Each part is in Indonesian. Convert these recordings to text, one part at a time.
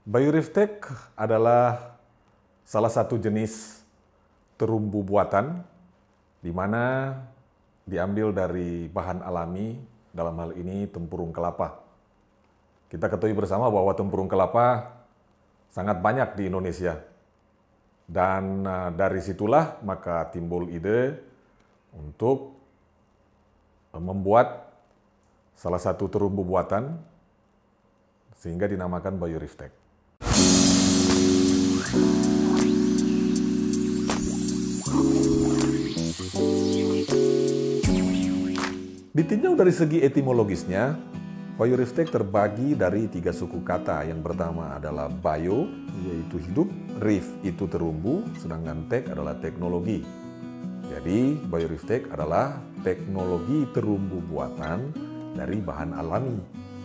Bioreftek adalah salah satu jenis terumbu buatan di mana diambil dari bahan alami, dalam hal ini tempurung kelapa. Kita ketahui bersama bahwa tempurung kelapa sangat banyak di Indonesia. Dan dari situlah maka timbul ide untuk membuat salah satu terumbu buatan sehingga dinamakan Bioreftek. Ditinjau dari segi etimologisnya, Bioreftek terbagi dari 3 suku kata. Yang pertama adalah bio, yaitu hidup, reef itu terumbu, sedangkan tek adalah teknologi. Jadi, Bioreftek adalah teknologi terumbu buatan dari bahan alami.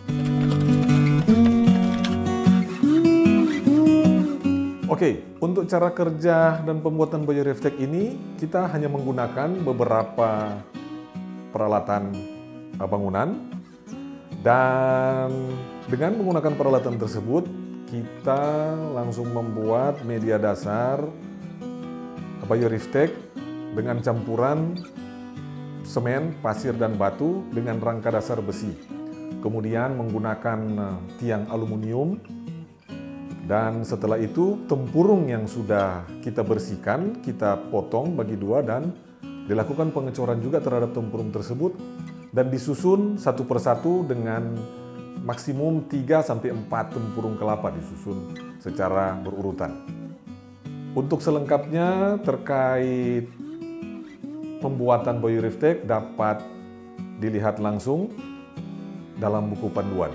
Oke, untuk cara kerja dan pembuatan Bioreftek ini, kita hanya menggunakan beberapa peralatan bangunan, dan dengan menggunakan peralatan tersebut kita langsung membuat media dasar Bioreftek dengan campuran semen, pasir, dan batu dengan rangka dasar besi. Kemudian menggunakan tiang aluminium, dan setelah itu tempurung yang sudah kita bersihkan kita potong bagi 2 dan dilakukan pengecoran juga terhadap tempurung tersebut dan disusun satu persatu dengan maksimum 3-4 tempurung kelapa disusun secara berurutan. Untuk selengkapnya terkait pembuatan Bioreftek dapat dilihat langsung dalam buku panduan.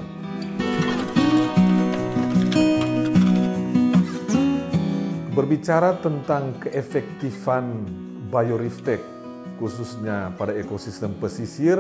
Berbicara tentang keefektifan Bioreftek khususnya pada ekosistem pesisir,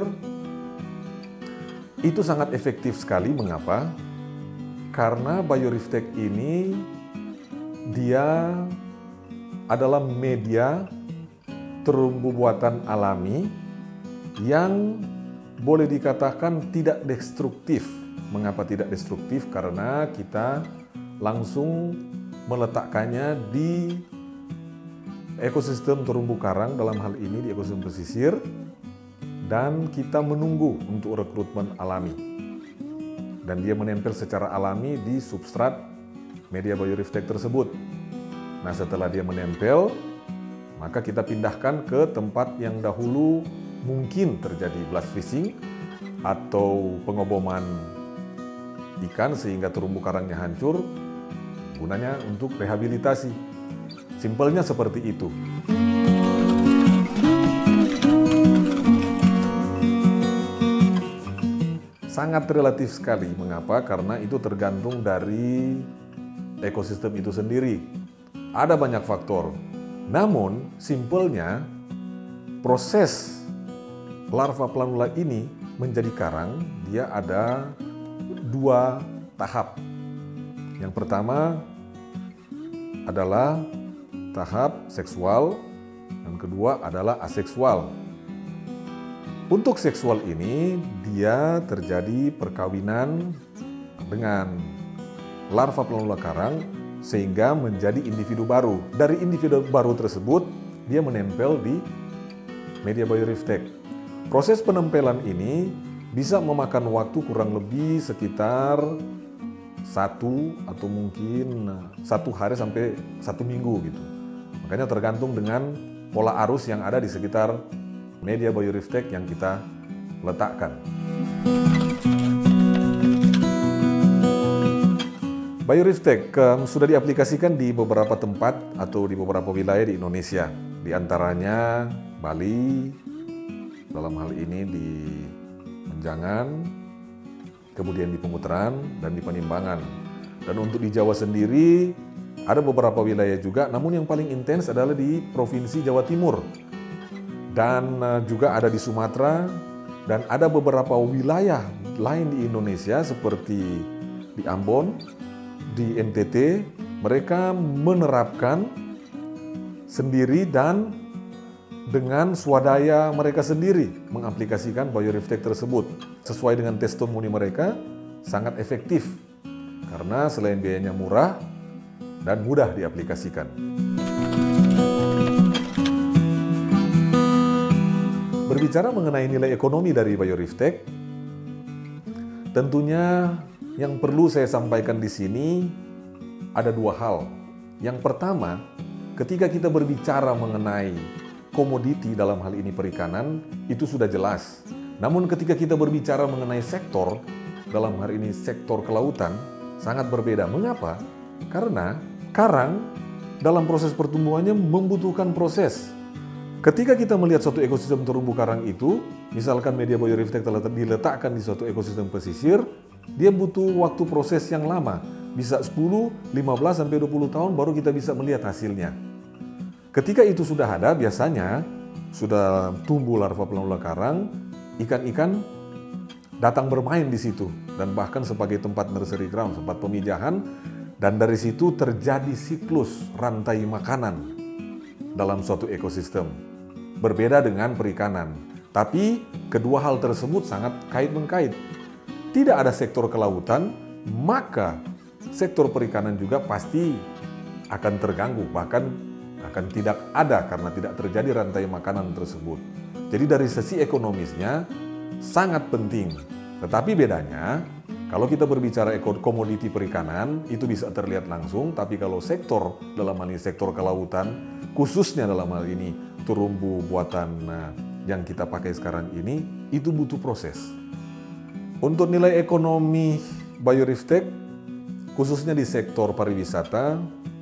itu sangat efektif sekali. Mengapa? Karena Bioreftek ini dia adalah media terumbu buatan alami yang boleh dikatakan tidak destruktif. Mengapa tidak destruktif? Karena kita langsung meletakkannya di ekosistem terumbu karang, dalam hal ini di ekosistem pesisir, dan kita menunggu untuk rekrutmen alami. Dan dia menempel secara alami di substrat media Bioreftek tersebut. Nah, setelah dia menempel, maka kita pindahkan ke tempat yang dahulu mungkin terjadi blast fishing atau pengoboman ikan sehingga terumbu karangnya hancur, gunanya untuk rehabilitasi. Simpelnya seperti itu. Sangat relatif sekali. Mengapa? Karena itu tergantung dari ekosistem itu sendiri. Ada banyak faktor. Namun, simpelnya proses larva planula ini menjadi karang, dia ada 2 tahap. Yang pertama adalah tahap seksual, dan kedua adalah aseksual. Untuk seksual ini, dia terjadi perkawinan dengan larva planula karang sehingga menjadi individu baru. Dari individu baru tersebut, dia menempel di media Bioreftek. Proses penempelan ini bisa memakan waktu kurang lebih sekitar 1 atau mungkin 1 hari sampai 1 minggu gitu. Makanya tergantung dengan pola arus yang ada di sekitar media Bioreftek yang kita letakkan. Bioreftek sudah diaplikasikan di beberapa tempat atau di beberapa wilayah di Indonesia. Di antaranya Bali, dalam hal ini di Menjangan, kemudian di Pemutaran, dan di Panimbangan. Dan untuk di Jawa sendiri, ada beberapa wilayah juga, namun yang paling intens adalah di Provinsi Jawa Timur. Dan juga ada di Sumatera, dan ada beberapa wilayah lain di Indonesia seperti di Ambon, di NTT, mereka menerapkan sendiri dan dengan swadaya mereka sendiri mengaplikasikan Bioreftek tersebut. Sesuai dengan testimoni mereka, sangat efektif. karena selain biayanya murah dan mudah diaplikasikan. Berbicara mengenai nilai ekonomi dari Bioreftek, tentunya yang perlu saya sampaikan di sini ada dua hal. Yang pertama, ketika kita berbicara mengenai komoditi dalam hal ini perikanan, itu sudah jelas. Namun ketika kita berbicara mengenai sektor, dalam hal ini sektor kelautan, sangat berbeda. Mengapa? Karena karang dalam proses pertumbuhannya membutuhkan proses. Ketika kita melihat suatu ekosistem terumbu karang itu, misalkan media Bioreftek telah diletakkan di suatu ekosistem pesisir, dia butuh waktu proses yang lama. Bisa 10, 15, sampai 20 tahun baru kita bisa melihat hasilnya. Ketika itu sudah ada, biasanya sudah tumbuh larva pelamula karang, ikan-ikan datang bermain di situ. Dan bahkan sebagai tempat nursery ground, tempat pemijahan, dan dari situ terjadi siklus rantai makanan dalam suatu ekosistem. Berbeda dengan perikanan. Tapi kedua hal tersebut sangat kait-mengkait. Tidak ada sektor kelautan, maka sektor perikanan juga pasti akan terganggu, bahkan akan tidak ada karena tidak terjadi rantai makanan tersebut. Jadi dari sisi ekonomisnya sangat penting. Tetapi bedanya, kalau kita berbicara komoditi perikanan, itu bisa terlihat langsung, tapi kalau sektor, dalam hal ini sektor kelautan, khususnya dalam hal ini terumbu buatan yang kita pakai sekarang ini, itu butuh proses. Untuk nilai ekonomi Bioreftek, khususnya di sektor pariwisata,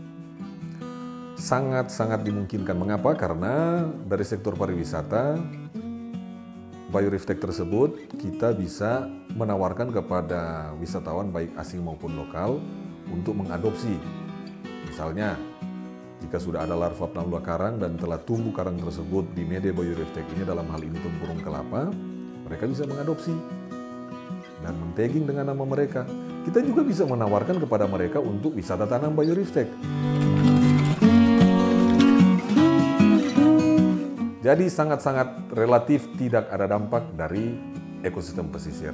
sangat-sangat dimungkinkan. Mengapa? Karena dari sektor pariwisata, Bioreftek tersebut kita bisa menawarkan kepada wisatawan baik asing maupun lokal untuk mengadopsi. Misalnya, jika sudah ada larva pelamula karang dan telah tumbuh karang tersebut di media Bioreftek ini, dalam hal ini tempurung kelapa, mereka bisa mengadopsi dan men-tagging dengan nama mereka. Kita juga bisa menawarkan kepada mereka untuk wisata tanam Bioreftek. Jadi sangat-sangat relatif tidak ada dampak dari ekosistem pesisir.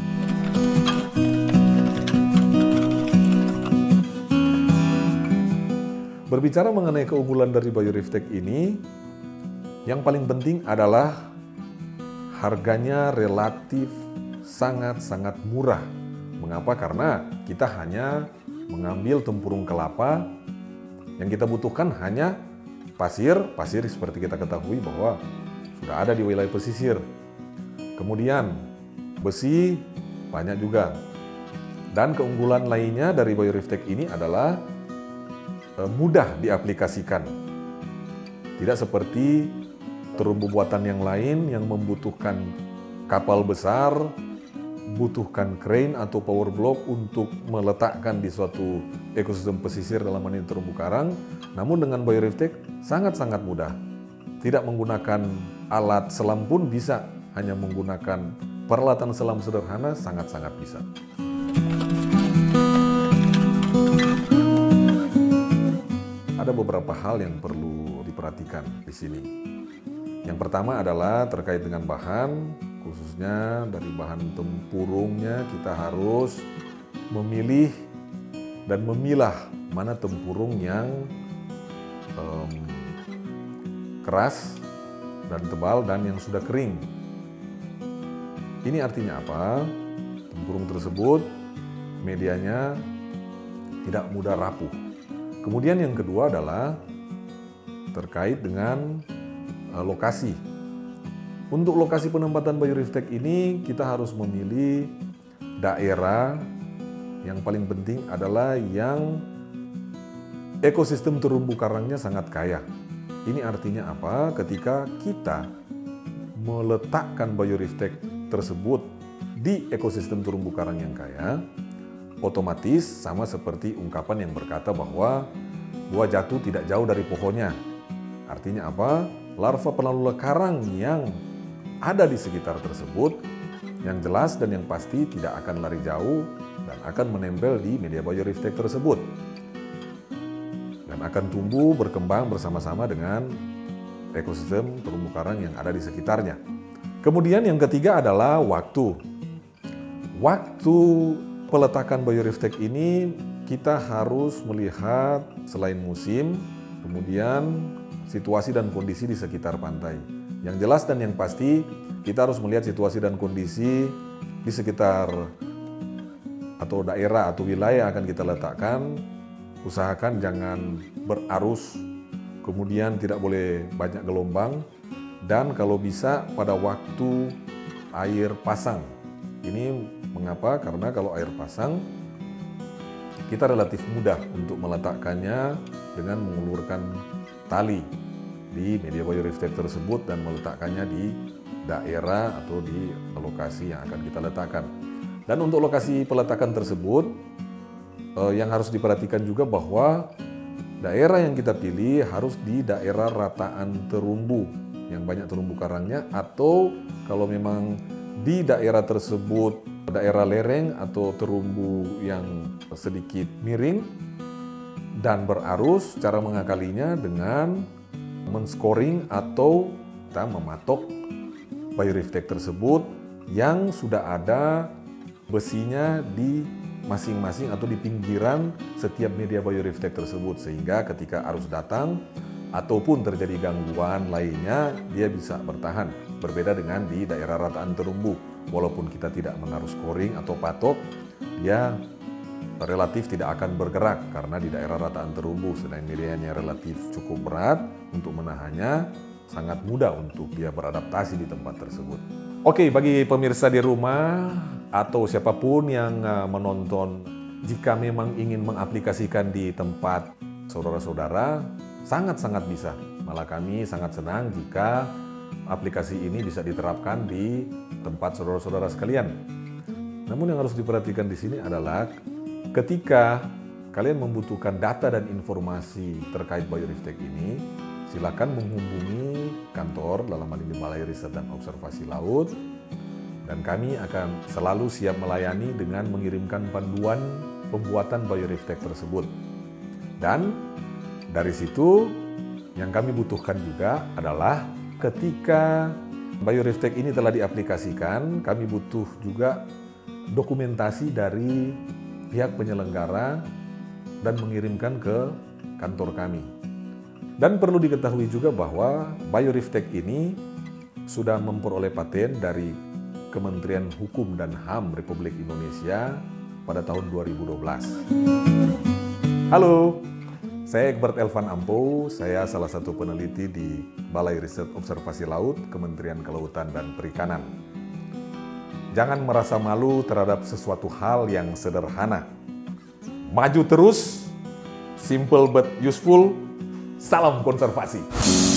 Berbicara mengenai keunggulan dari Bioreftek ini, yang paling penting adalah harganya relatif sangat-sangat murah. Mengapa? Karena kita hanya mengambil tempurung kelapa, yang kita butuhkan hanya pasir seperti kita ketahui bahwa sudah ada di wilayah pesisir. Kemudian besi banyak juga. Dan keunggulan lainnya dari Bioreftek ini adalah mudah diaplikasikan. Tidak seperti terumbu buatan yang lain yang membutuhkan kapal besar, butuhkan crane atau power block untuk meletakkan di suatu ekosistem pesisir dalam hal ini terumbu karang. Namun dengan Bioreftek sangat-sangat mudah. Tidak menggunakan alat selam pun bisa, hanya menggunakan peralatan selam sederhana sangat-sangat bisa. Ada beberapa hal yang perlu diperhatikan di sini. Yang pertama adalah terkait dengan bahan, khususnya dari bahan tempurungnya kita harus memilih dan memilah mana tempurung yang keras dan tebal dan yang sudah kering. Ini artinya apa? Tempurung tersebut medianya tidak mudah rapuh. Kemudian yang kedua adalah terkait dengan lokasi. Untuk lokasi penempatan Bioreftek ini kita harus memilih daerah yang paling penting adalah yang ekosistem terumbu karangnya sangat kaya. Ini artinya apa? Ketika kita meletakkan Bioreftek tersebut di ekosistem terumbu karang yang kaya, otomatis sama seperti ungkapan yang berkata bahwa buah jatuh tidak jauh dari pohonnya. Artinya apa? Larva pelamula karang yang ada di sekitar tersebut yang jelas dan yang pasti tidak akan lari jauh dan akan menempel di media Bioreftek tersebut. Dan akan tumbuh berkembang bersama-sama dengan ekosistem terumbu karang yang ada di sekitarnya. Kemudian yang ketiga adalah waktu. Waktu peletakan biorefleks ini kita harus melihat selain musim, kemudian situasi dan kondisi di sekitar pantai. Yang jelas dan yang pasti kita harus melihat situasi dan kondisi di sekitar atau daerah atau wilayah yang akan kita letakkan. Usahakan jangan berarus, kemudian tidak boleh banyak gelombang, dan kalau bisa pada waktu air pasang. Ini mengapa? Karena kalau air pasang kita relatif mudah untuk meletakkannya dengan mengulurkan tali di media biorefleks tersebut dan meletakkannya di daerah atau di lokasi yang akan kita letakkan. Dan untuk lokasi peletakan tersebut yang harus diperhatikan juga bahwa daerah yang kita pilih harus di daerah rataan terumbu yang banyak terumbu karangnya, atau kalau memang di daerah tersebut daerah lereng atau terumbu yang sedikit miring dan berarus, cara mengakalinya dengan men-scoring atau kita mematok biorefleks tersebut yang sudah ada besinya di masing-masing atau di pinggiran setiap media biorefleks tersebut, sehingga ketika arus datang ataupun terjadi gangguan lainnya dia bisa bertahan. Berbeda dengan di daerah rataan terumbu, walaupun kita tidak menaruh scoring atau patok, dia relatif tidak akan bergerak karena di daerah rataan terumbu, sedang medianya relatif cukup berat, untuk menahannya sangat mudah untuk dia beradaptasi di tempat tersebut. Oke, bagi pemirsa di rumah atau siapapun yang menonton, jika memang ingin mengaplikasikan di tempat saudara-saudara, sangat-sangat bisa. Malah kami sangat senang jika aplikasi ini bisa diterapkan di tempat saudara-saudara sekalian. Namun yang harus diperhatikan di sini adalah ketika kalian membutuhkan data dan informasi terkait biorefleks ini, silakan menghubungi kantor, dalam hal ini Balai Riset dan Observasi Laut, dan kami akan selalu siap melayani dengan mengirimkan panduan pembuatan biorefleks tersebut. Dan dari situ yang kami butuhkan juga adalah ketika biorefleks ini telah diaplikasikan, kami butuh juga dokumentasi dari pihak penyelenggara dan mengirimkan ke kantor kami. Dan perlu diketahui juga bahwa biorefleks ini sudah memperoleh paten dari Kementerian Hukum dan HAM Republik Indonesia pada tahun 2012. Halo, saya Egbert Elvan Ampo, saya salah satu peneliti di Balai Riset Observasi Laut, Kementerian Kelautan dan Perikanan. Jangan merasa malu terhadap sesuatu hal yang sederhana. Maju terus, simple but useful. Salam konservasi.